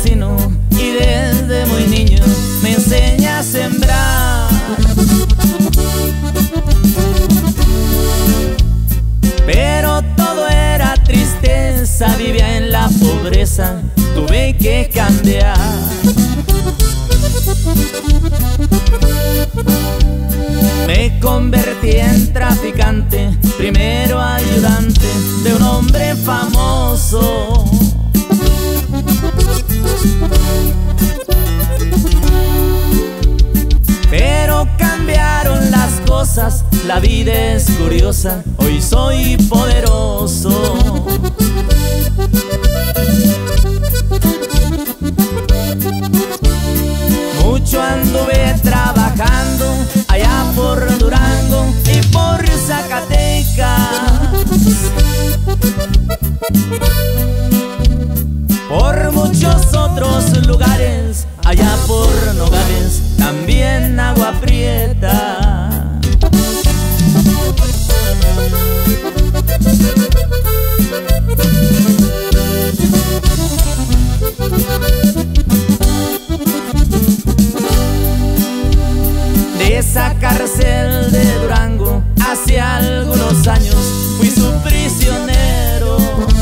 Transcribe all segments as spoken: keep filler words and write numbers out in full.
campesino y desde muy niño me enseña a sembrar. Pero todo era tristeza, vivía en la pobreza, tuve que cambiar. Me convertí en traficante, primero ayudante de un hombre famoso. Pero cambiaron las cosas, la vida es curiosa, hoy soy poderoso. Mucho anduve trabajando allá por Durango y por Zacatecas, por muchos otros lugares, allá por Nogales, también Agua Prieta. De esa cárcel de Durango, hace algunos años fui su prisionero.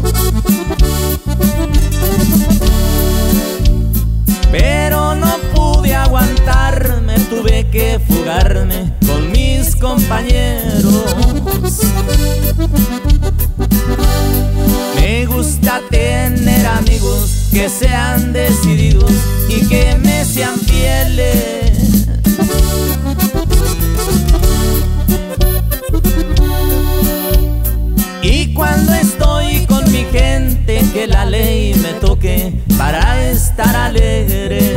Pero no pude aguantarme, tuve que fugarme con mis compañeros. Me gusta tener amigos que sean decididos y que me sean fieles. Y cuando estoy con mi gente, que la ley me toque para estar alegre.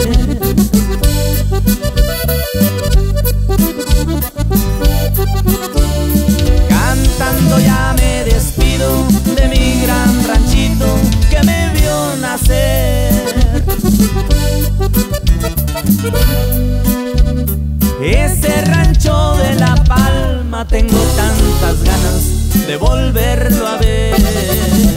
Cantando ya me despido de mi gran ranchito que me vio nacer. Ese rancho de La Palma tengo tantas ganas de volverlo a ver.